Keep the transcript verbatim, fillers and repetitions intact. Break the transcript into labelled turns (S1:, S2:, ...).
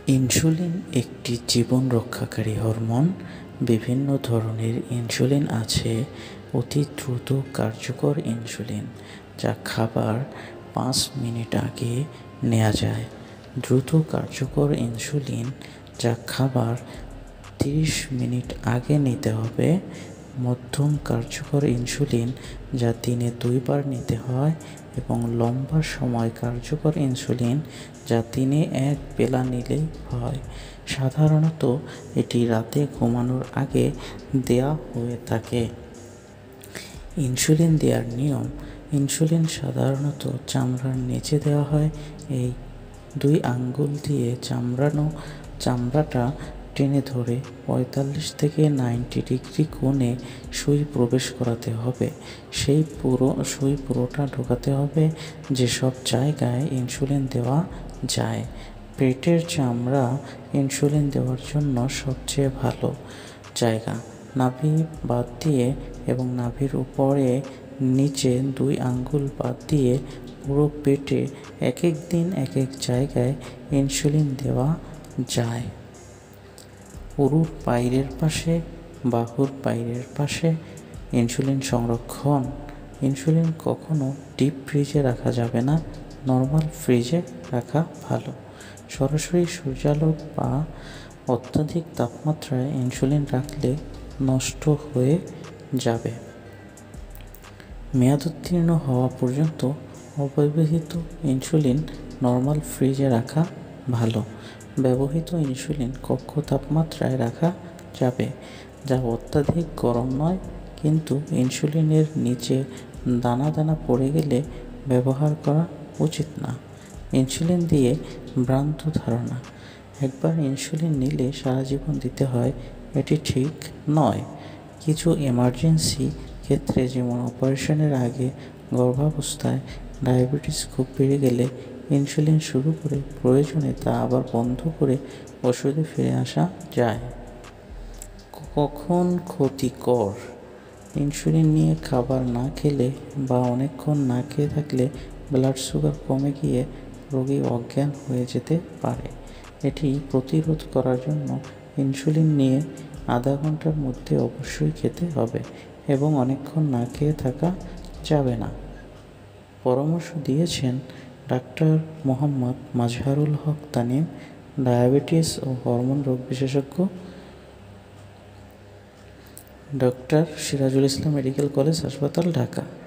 S1: Insulin একটি জীবন রক্ষাকারী hormone. বিভিন্ন ধরনের ইনসুলিন আছে। অতি দ্রুত কার্যকর ইনসুলিন, যা খাবার পাঁচ মিনিট আগে নেওয়া যায়। দ্রুত কার্যকর ইনসুলিন, যা খাবার তিরিশ মিনিট আগে নিতে হবে। মধ্যম কার্যকর ইনসুলিন, যা দিনে দুইবার নিতে হয়। এবং লম্বা সময় কার্যকর ইনসুলিন, যা দিনে এক বেলা নিলেই হয়। সাধারণত এটি রাতে ঘুমানোর আগে দেয়া হয়ে থাকে। ইনসুলিন দেওয়ার নিয়ম: ইনসুলিন সাধারণত চামড়ার নিচে দেওয়া হয়। এই দুই আঙ্গুল দিয়ে চামড়ানো চামড়াটা টেনে ধরে পঁয়তাল্লিশ থেকে নব্বই ডিগ্রি কোণে সুই প্রবেশ করাতে হবে। সেই পুরো সুই পুরোটা ঢোকাতে হবে যেসব জায়গায় ইনসুলিন দেওয়া যায়। পেটের চামড়া ইনসুলিন দেওয়ার জন্য সবচেয়ে ভালো জায়গা। নাভি বাদ দিয়ে এবং নাভির উপরে নিচে দুই আঙ্গুল বাদ দিয়ে পুরো পেটে এক এক দিন এক এক জায়গায় ইনসুলিন দেওয়া যায়। উরুর বাইরের পাশে, বাহুর বাইরের পাশে ইনসুলিন সংরক্ষণ: ইনসুলিন কখনো ডিপ ফ্রিজে রাখা যাবে না, নর্মাল ফ্রিজে রাখা ভালো। সরাসরি সূর্যালোক বা অত্যাধিক তাপমাত্রায় ইনসুলিন রাখলে নষ্ট হয়ে যাবে। মেয়াদোত্তীর্ণ হওয়া পর্যন্ত অব্যবহৃত ইনসুলিন নর্মাল ফ্রিজে রাখা ভালো। ব্যবহৃত ইনসুলিন কক্ষ তাপমাত্রায় রাখা যাবে, যা অত্যাধিক গরম নয়, কিন্তু ইনসুলিনের নিচে দানা দানা পড়ে গেলে ব্যবহার করা উচিত না। ইনসুলিন দিয়ে ভ্রান্ত ধারণা: একবার ইনসুলিন নিলে সারা জীবন দিতে হয়, এটি ঠিক নয়। কিছু এমার্জেন্সি ক্ষেত্রে, যেমন অপারেশনের আগে, গর্ভাবস্থায়, ডায়াবেটিস খুব বেড়ে গেলে ইনসুলিন শুরু করে প্রয়োজনে তা আবার বন্ধ করে ওষুধে ফিরে আসা যায়। কখন ক্ষতিকর: ইনসুলিন নিয়ে খাবার না খেলে বা অনেকক্ষণ না খেয়ে থাকলে ব্লাড সুগার কমে গিয়ে রোগী অজ্ঞান হয়ে যেতে পারে। এটি প্রতিরোধ করার জন্য ইনসুলিন নিয়ে আধা ঘন্টার মধ্যে অবশ্যই খেতে হবে এবং অনেকক্ষণ না খেয়ে থাকা যাবে না। পরামর্শ দিয়েছেন ডাক্তার মোহাম্মদ মাজহারুল হক তানিম, ডায়াবেটিস ও হরমোন রোগ বিশেষজ্ঞ, doctor Sirajul Islam medical college হাসপাতাল, ঢাকা।